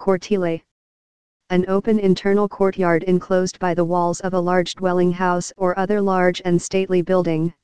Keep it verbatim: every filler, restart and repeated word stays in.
Cortile. An open internal courtyard enclosed by the walls of a large dwelling house or other large and stately building,